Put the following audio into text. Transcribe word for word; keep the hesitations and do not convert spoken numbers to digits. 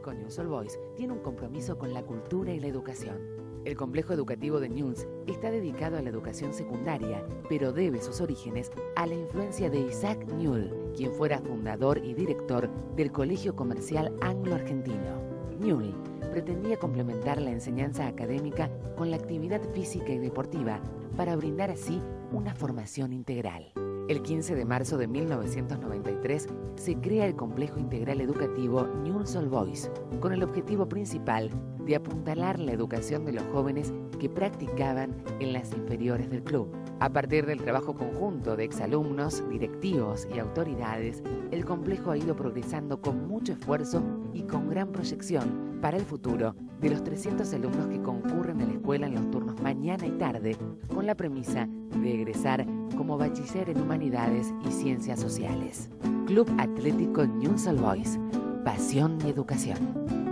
Atlético Newell's Old Boys tiene un compromiso con la cultura y la educación. El complejo educativo de Newell's está dedicado a la educación secundaria, pero debe sus orígenes a la influencia de Isaac Newell, quien fuera fundador y director del Colegio Comercial Anglo-Argentino. Newell pretendía complementar la enseñanza académica con la actividad física y deportiva para brindar así una formación integral. El quince de marzo de mil novecientos noventa y tres se crea el Complejo Integral Educativo Newell's Old Boys, con el objetivo principal de apuntalar la educación de los jóvenes que practicaban en las inferiores del club. A partir del trabajo conjunto de exalumnos, directivos y autoridades, el complejo ha ido progresando con mucho esfuerzo y con gran proyección para el futuro de los trescientos alumnos que concurren a la escuela en los turnos mañana y tarde, con la premisa de egresar como bachiller en Humanidades y Ciencias Sociales. Club Atlético Newell's Old Boys. Pasión y educación.